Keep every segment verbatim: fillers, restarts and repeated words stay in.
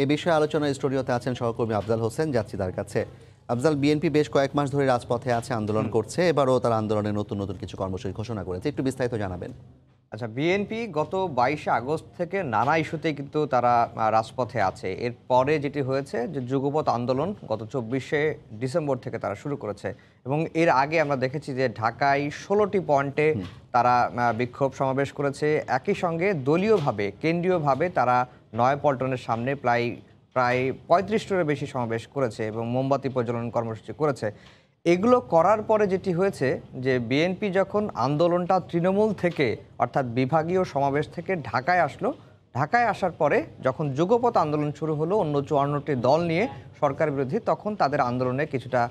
এ বিষয়ে আলোচনার স্টুডিওতে আছেন সহকর্মী আফজাল হোসেন, যাচ্ছি তার কাছে। আফজাল, বিএনপি বেশ কয়েক মাস ধরে রাজপথে আছে, আন্দোলন করছে। এবারও তার আন্দোলনের নতুন নতুন কিছু কর্মসূচি ঘোষণা করেছে, একটু বিস্তারিত জানাবেন। আচ্ছা, বিএনপি গত বাইশে আগস্ট থেকে নানা ইস্যুতে কিন্তু তারা রাজপথে আছে। এরপরে যেটি হয়েছে যে যুগপৎ আন্দোলন গত চব্বিশে ডিসেম্বর থেকে তারা শুরু করেছে এবং এর আগে আমরা দেখেছি যে ঢাকায় ষোলোটি পয়েন্টে তারা বিক্ষোভ সমাবেশ করেছে। একই সঙ্গে দলীয়ভাবে কেন্দ্রীয়ভাবে তারা নয়াপল্টনের সামনে প্রায় প্রায় পঁয়ত্রিশটিরও বেশি সমাবেশ করেছে এবং মোমবাতি প্রজ্বলন কর্মসূচি করেছে। এগুলো করার পরে যেটি হয়েছে যে বিএনপি যখন আন্দোলনটা তৃণমূল থেকে অর্থাৎ বিভাগীয় সমাবেশ থেকে ঢাকায় আসলো, ঢাকায় আসার পরে যখন যুগপৎ আন্দোলন শুরু হলো অন্য চুয়ান্নটি দল নিয়ে সরকার বিরোধী, তখন তাদের আন্দোলনে কিছুটা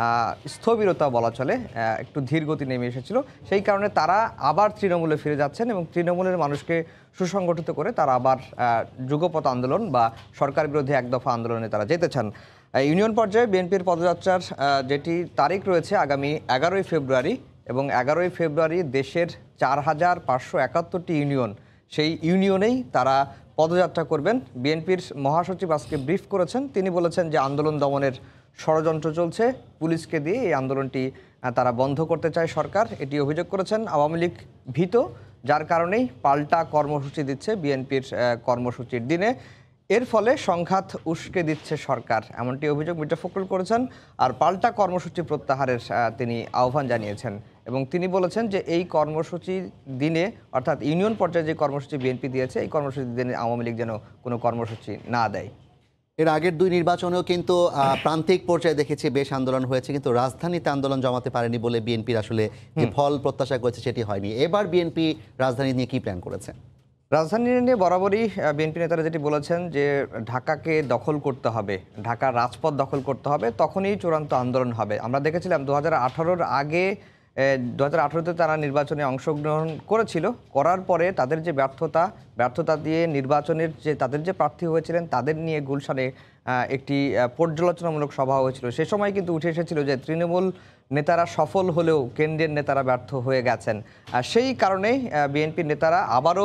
স্থবিরতা বলা চলে, একটু ধীরগতি নেমে এসেছিল। সেই কারণে তারা আবার তৃণমূলে ফিরে যাচ্ছেন এবং তৃণমূলের মানুষকে সুসংগঠিত করে তারা আবার যুগপৎ আন্দোলন বা সরকার বিরোধী এক দফা আন্দোলনে তারা যেতে চান। ইউনিয়ন পর্যায়ে বিএনপির পদযাত্রার যেটি তারিখ রয়েছে আগামী এগারোই ফেব্রুয়ারি এবং এগারোই ফেব্রুয়ারি দেশের চার হাজার পাঁচশো একাত্তরটি ইউনিয়ন, সেই ইউনিয়নেই তারা পদযাত্রা করবেন। বিএনপির মহাসচিব আজকে ব্রিফ করেছেন, তিনি বলেছেন যে আন্দোলন দমনের ষড়যন্ত্র চলছে, পুলিশকে দিয়ে এই আন্দোলনটি তারা বন্ধ করতে চায় সরকার, এটি অভিযোগ করেছেন। আওয়ামী লীগ ভীত, যার কারণেই পাল্টা কর্মসূচি দিচ্ছে বিএনপির কর্মসূচির দিনে। এর ফলে সংঘাত উস্কে দিচ্ছে সরকার, এমনটি অভিযোগ মির্জা ফখরুল করেছেন। আর পাল্টা কর্মসূচি প্রত্যাহারের তিনি আহ্বান জানিয়েছেন এবং তিনি বলেছেন যে এই কর্মসূচি দিনে অর্থাৎ ইউনিয়ন পর্যায়ে যে কর্মসূচি বিএনপি দিয়েছে এই কর্মসূচি দিনে আওয়ামী লীগ যেন কোনো কর্মসূচি না দেয়। এর আগের দুই নির্বাচনেও কিন্তু প্রান্তিক পর্যায়ে দেখেছি বেশ আন্দোলন হয়েছে, কিন্তু রাজধানীতে আন্দোলন জমাতে পারেনি বলে বিএনপির আসলে যে ফল প্রত্যাশা করেছে সেটি হয়নি। এবার বিএনপি রাজধানী নিয়ে কি প্ল্যান করেছে? রাজধানী নিয়ে বরাবরই বিএনপি নেতারা যেটি বলেছেন যে ঢাকাকে দখল করতে হবে, ঢাকার রাজপথ দখল করতে হবে, তখনই চূড়ান্ত আন্দোলন হবে। আমরা দেখেছিলাম দু হাজার আঠারোর আগে দু হাজার আঠারোতে তারা নির্বাচনে অংশগ্রহণ করেছিল, করার পরে তাদের যে ব্যর্থতা ব্যর্থতা দিয়ে নির্বাচনের যে তাদের যে প্রার্থী হয়েছিলেন তাদের নিয়ে গুলশানে একটি পর্যালোচনামূলক সভা হয়েছিল। সে সময় কিন্তু উঠে এসেছিল যে তৃণমূল নেতারা সফল হলেও কেন্দ্রের নেতারা ব্যর্থ হয়ে গেছেন। আর সেই কারণেই বিএনপির নেতারা আবারও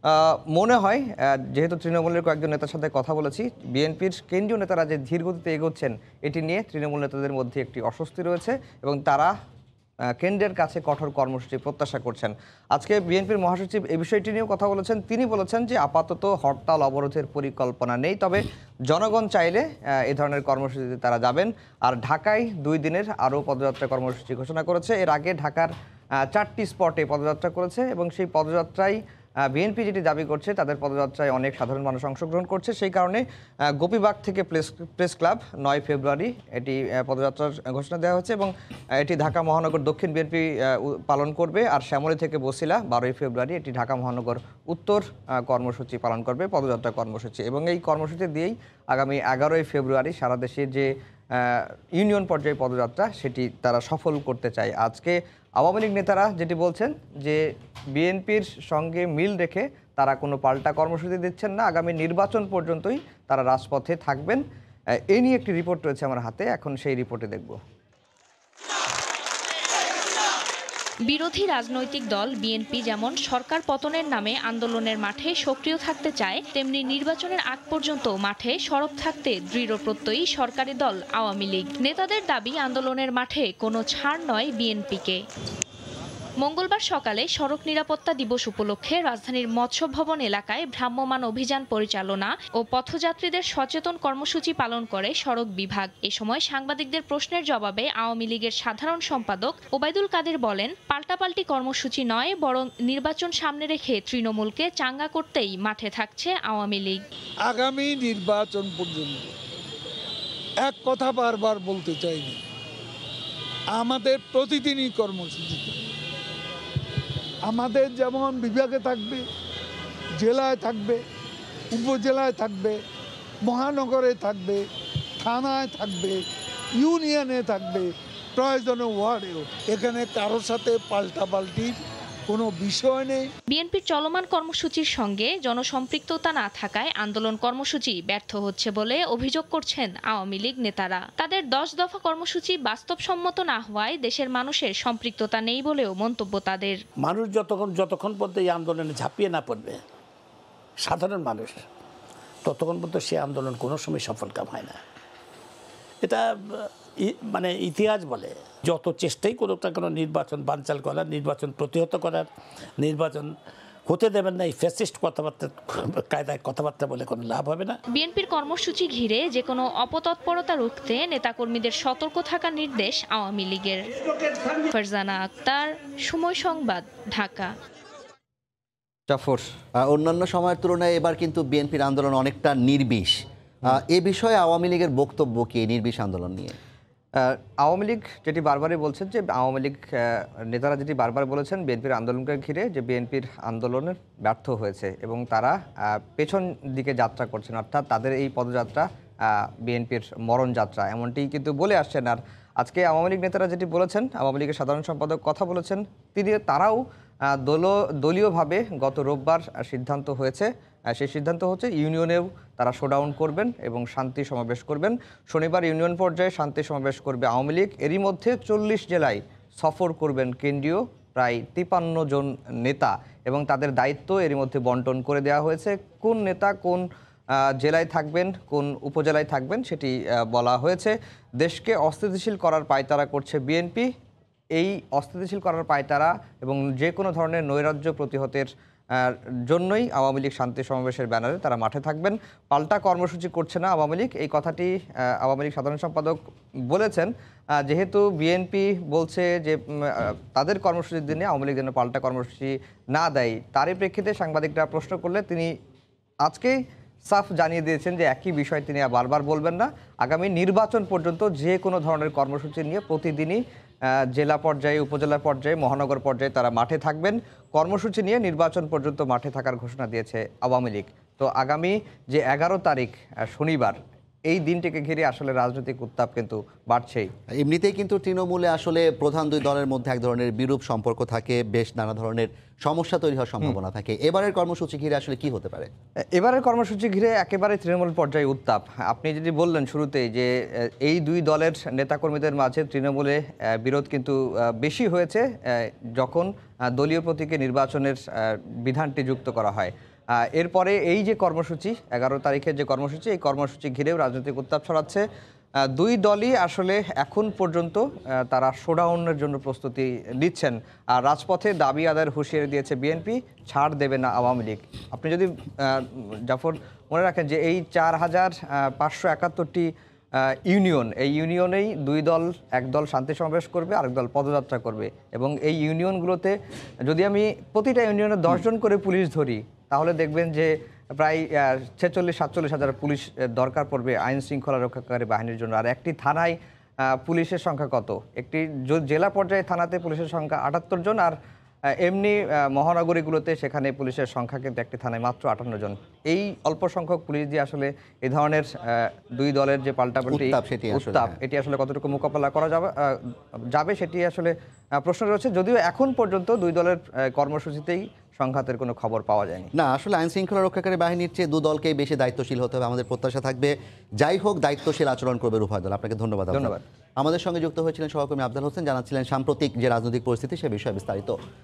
মনে হয়, যেহেতু তৃণমূলের কয়েকজন নেতার সাথে কথা বলেছি, বিএনপির কেন্দ্রীয় নেতারা যে ধীরগতিতে এগোচ্ছেন এটি নিয়ে তৃণমূল নেতাদের মধ্যে একটি অস্বস্তি রয়েছে এবং তারা কেন্দ্রের কাছে কঠোর কর্মসূচি প্রত্যাশা করছেন। আজকে বিএনপির মহাসচিব এই বিষয়টি নিয়েও কথা বলেছেন। তিনি বলেছেন যে আপাতত হরতাল অবরোধের পরিকল্পনা নেই, তবে জনগণ চাইলে এই ধরনের কর্মসূচিতে তারা যাবেন। আর ঢাকায় দুই দিনের আরও পদযাত্রা কর্মসূচি ঘোষণা করেছে। এর আগে ঢাকার চারটি স্পটে পদযাত্রা করেছে এবং সেই পদযাত্রায় বিএনপি যেটি দাবি করছে তাদের পদযাত্রায় অনেক সাধারণ মানুষ অংশগ্রহণ করছে। সেই কারণে গোপীবাগ থেকে প্রেস প্রেস ক্লাব নয় ফেব্রুয়ারি এটি পদযাত্রার ঘোষণা দেওয়া হচ্ছে এবং এটি ঢাকা মহানগর দক্ষিণ বিএনপি পালন করবে। আর শ্যামলী থেকে বসিলা বারোই ফেব্রুয়ারি এটি ঢাকা মহানগর উত্তর কর্মসূচি পালন করবে, পদযাত্রা কর্মসূচি। এবং এই কর্মসূচি দিয়েই আগামী এগারোই ফেব্রুয়ারি সারা দেশের যে ইউনিয়ন পর্যায়ে পদযাত্রা সেটি তারা সফল করতে চায়। আজকে আওয়ামী লীগ নেতারা যেটি বলছেন যে বিএনপির সঙ্গে মিল রেখে তারা কোনো পাল্টা কর্মসূচি দিচ্ছেন না, আগামী নির্বাচন পর্যন্তই তারা রাজপথে থাকবেন। এই নিয়ে একটি রিপোর্ট রয়েছে আমার হাতে, এখন সেই রিপোর্টে দেখব। বিরোধী রাজনৈতিক দল বিএনপি যেমন সরকার পতনের নামে আন্দোলনের মাঠে সক্রিয় থাকতে চায়, তেমনি নির্বাচনের আগ পর্যন্ত মাঠে সরব থাকতে দৃঢ় প্রত্যয়ী সরকারি দল আওয়ামী লীগ। নেতাদের দাবি আন্দোলনের মাঠে কোনো ছাড় নয় বিএনপিকে। মঙ্গলবার সকালে সড়ক নিরাপত্তা দিবস উপলক্ষে রাজধানীর মৎস্য ভবন এলাকায় ভ্রাম্যমাণ অভিযান পরিচালনা ও পথযাত্রীদের সচেতন কর্মসূচি পালন করে সড়ক বিভাগ। এ সময় সাংবাদিকদের প্রশ্নের জবাবে আওয়ামী লীগের সাধারণ সম্পাদক ওবায়দুল কাদের বলেন, পাল্টাপাল্টি কর্মসূচি নয়, বরং নির্বাচন সামনে রেখে তৃণমূলকে চাঙ্গা করতেই মাঠে থাকছে আওয়ামী লীগ। আগামী নির্বাচন পর্যন্ত এক কথা বারবার বলতে চাইনি, আমাদের প্রতিদিনই কর্মসূচি আমাদের যেমন বিভাগে থাকবে, জেলায় থাকবে, উপজেলায় থাকবে, মহানগরে থাকবে, থানায় থাকবে, ইউনিয়নে থাকবে, প্রয়োজনে ওয়ার্ডেও। এখানে কারোর সাথে পাল্টাপাল্টির কোনো বিষয় নেই। বিএনপির চলমান কর্মসূচির সঙ্গে জনসম্পৃক্ততা না থাকায় আন্দোলন কর্মসূচি ব্যর্থ হচ্ছে বলে অভিযোগ করছেন আওয়ামী লীগ নেতারা। তাদের দশ দফা কর্মসূচি বাস্তবসম্মত না হওয়ায় দেশের মানুষের সম্পৃক্ততা নেই বলেও মন্তব্য তাদের। মানুষ যতক্ষণ যতক্ষণ পর্যন্ত এই আন্দোলনে ঝাঁপিয়ে না পড়বে, সাধারণ মানুষ ততক্ষণ পর্যন্ত সে আন্দোলন কোনো সময় সফল কাম হয় না। এটা মানে ইতিহাস বলে, যত চেষ্টাই করুক না কেন নির্বাচন বানচাল করার, নির্বাচন প্রতিহত করার, নির্বাচন হতে দেবেন না, এই ফ্যাসিস্ট কথাবার্তা কায়দায় কথাবার্তা বলে কোনো লাভ হবে না। বিএনপির কর্মসূচি ঘিরে যে কোনো অপতৎপরতা রুখতে নেতাকর্মীদের সতর্ক থাকার নির্দেশ আওয়ামী লীগের। ফারজানা আক্তার, সময় সংবাদ, ঢাকা। জাফর, অন্যান্য সময়ের তুলনায় এবার কিন্তু বিএনপির আন্দোলন অনেকটা নির্বিষ। এ বিষয়ে আওয়ামী লীগের বক্তব্য কি নির্বিষ আন্দোলন নিয়ে? আওয়ামী লীগ যেটি বারবারই বলছেন যে আওয়ামী লীগ নেতারা যেটি বারবার বলেছেন বিএনপির আন্দোলনকে ঘিরে যে বিএনপির আন্দোলনের ব্যর্থ হয়েছে এবং তারা পেছন দিকে যাত্রা করছেন, অর্থাৎ তাদের এই পদযাত্রা বিএনপির মরণ যাত্রা, এমনটি কিন্তু বলে আসছেন। আর আজকে আওয়ামী লীগ নেতারা যেটি বলেছেন, আওয়ামী লীগের সাধারণ সম্পাদক কথা বলেছেন, তিনি তারাও দল দলীয়ভাবে গত রোববার সিদ্ধান্ত হয়েছে, সেই সিদ্ধান্ত হচ্ছে ইউনিয়নেও তারা শোডাউন করবেন এবং শান্তি সমাবেশ করবেন। শনিবার ইউনিয়ন পর্যায়ে শান্তি সমাবেশ করবে আওয়ামী লীগ। এরই মধ্যে চল্লিশ জেলায় সফর করবেন কেন্দ্রীয় প্রায় তিপ্পান্ন জন নেতা এবং তাদের দায়িত্ব এরই মধ্যে বন্টন করে দেওয়া হয়েছে। কোন নেতা কোন জেলায় থাকবেন, কোন উপজেলায় থাকবেন সেটি বলা হয়েছে। দেশকে অস্থিতিশীল করার পায়তারা করছে বিএনপি। এই অস্থিতিশীল করার পায়তারা এবং যে কোনো ধরনের নৈরাজ্য প্রতিহতের জন্যই আওয়ামী লীগ শান্তি সমাবেশের ব্যানারে তারা মাঠে থাকবেন। পাল্টা কর্মসূচি করছে না আওয়ামী লীগ, এই কথাটি আওয়ামী লীগ সাধারণ সম্পাদক বলেছেন। যেহেতু বিএনপি বলছে যে তাদের কর্মসূচির দিনে আওয়ামী লীগ যেন পাল্টা কর্মসূচি না দেয়, তারই প্রেক্ষিতে সাংবাদিকরা প্রশ্ন করলে তিনি আজকেই সাফ জানিয়ে দিয়েছেন যে একই বিষয় তিনি বারবার বলবেন না। আগামী নির্বাচন পর্যন্ত যে কোনো ধরনের কর্মসূচি নিয়ে প্রতিদিনই জেলা পর্যায়ে, উপজেলা পর্যায়ে, মহানগর পর্যায়ে তারা মাঠে থাকবেন। কর্মসূচি নিয়ে নির্বাচন পর্যন্ত মাঠে থাকার ঘোষণা দিয়েছে আওয়ামী লীগ। তো আগামী যে এগারো তারিখ শনিবার, এই দিনটিকে ঘিরে আসলে রাজনৈতিক উত্তাপ কিন্তু বাড়ছেই। এমনিতেই কিন্তু তৃণমূলে আসলে প্রধান দুই দলের মধ্যে এক ধরনের বিরূপ সম্পর্ক থাকে, বেশ নানা ধরনের সমস্যা তৈরি হওয়ার সম্ভাবনা থাকে। এবারের কর্মসূচি ঘিরে আসলে কি হতে পারে? এবারের কর্মসূচি ঘিরে একেবারে তৃণমূল পর্যায়ে উত্তাপ। আপনি যদি বললেন শুরুতেই যে এই দুই দলের নেতাকর্মীদের মাঝে তৃণমূলে বিরোধ কিন্তু বেশি হয়েছে যখন দলীয় প্রতীকে নির্বাচনের বিধানটি যুক্ত করা হয়। এরপরে এই যে কর্মসূচি, এগারো তারিখের যে কর্মসূচি, এই কর্মসূচি ঘিরেও রাজনৈতিক উত্তাপ ছড়াচ্ছে। দুই দলই আসলে এখন পর্যন্ত তারা শোডাউনের জন্য প্রস্তুতি নিচ্ছেন। আর রাজপথে দাবি আদায়ের হুঁশিয়ারি দিয়েছে বিএনপি, ছাড় দেবে না আওয়ামী লীগ। আপনি যদি জাফর মনে রাখেন যে এই চার হাজার পাঁচশো একাত্তরটি ইউনিয়ন, এই ইউনিয়নেই দুই দল, এক দল শান্তি সমাবেশ করবে, আরেক দল পদযাত্রা করবে। এবং এই ইউনিয়নগুলোতে যদি আমি প্রতিটা ইউনিয়নে দশজন করে পুলিশ ধরি, তাহলে দেখবেন যে প্রায় ছেচল্লিশ সাতচল্লিশ হাজার পুলিশ দরকার পড়বে আইন শৃঙ্খলা রক্ষাকারী বাহিনীর জন্য। আর একটি থানায় পুলিশের সংখ্যা কত? একটি জেলা পর্যায়ে থানাতে পুলিশের সংখ্যা আটাত্তর জন, আর এমনি মহানগরীগুলোতে সেখানে পুলিশের সংখ্যা কিন্তু একটি থানায় মাত্র আটান্ন জন। এই অল্প সংখ্যক পুলিশ দিয়ে আসলে এই ধরনের দুই দলের যে পাল্টাপাল্টি উত্তাপ, এটি আসলে কতটুকু মোকাবেলা করা যাবে যাবে সেটি আসলে প্রশ্ন রয়েছে। যদিও এখন পর্যন্ত দুই দলের কর্মসূচিতেই সংঘাতের কোনো খবর পাওয়া যায়নি। না, আসলে আইন শৃঙ্খলা রক্ষাকারী বাহিনীর চেয়ে দু দলকেই বেশি দায়িত্বশীল হতে হবে, আমাদের প্রত্যাশা থাকবে। যাই হোক, দায়িত্বশীল আচরণ করবে উভয় দল। আপনাকে ধন্যবাদ। ধন্যবাদ। আমাদের সঙ্গে যুক্ত হয়েছিলেন সহকর্মী আফজাল হোসেন, জানাচ্ছিলেন সাম্প্রতিক যে রাজনৈতিক পরিস্থিতি সে বিষয়ে বিস্তারিত।